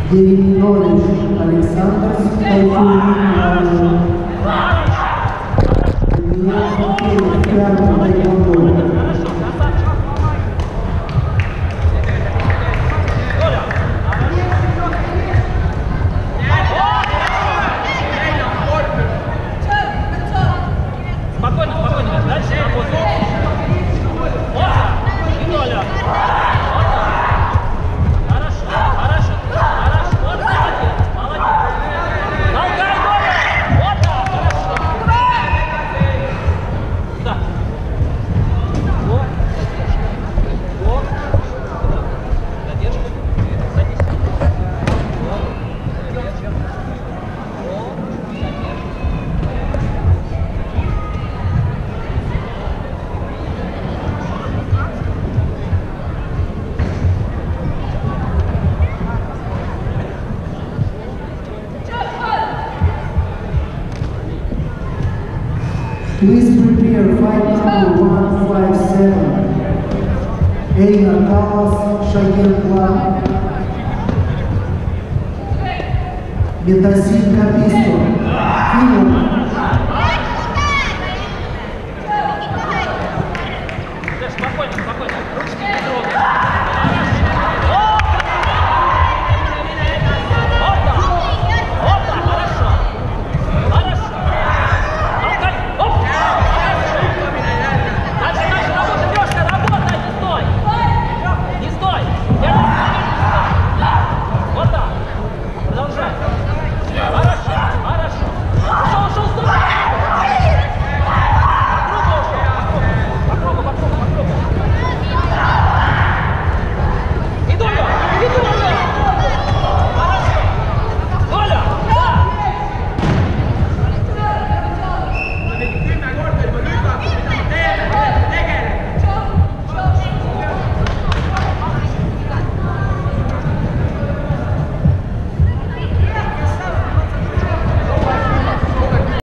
Деревинович Александр, Тайфун, Спокойно, спокойно, дальше работай. И Толя. Хорошо, хорошо, хорошо. Вот молодец, молодец. Толкай, Толя. Вот так, хорошо. Да. Вот. Вот. Задержка. Садись. Вот. Задержка. Вот. Задержка. Please prepare fight number 157. Einar Kallas, Shakir Klan. Metasin Kapisto. Film.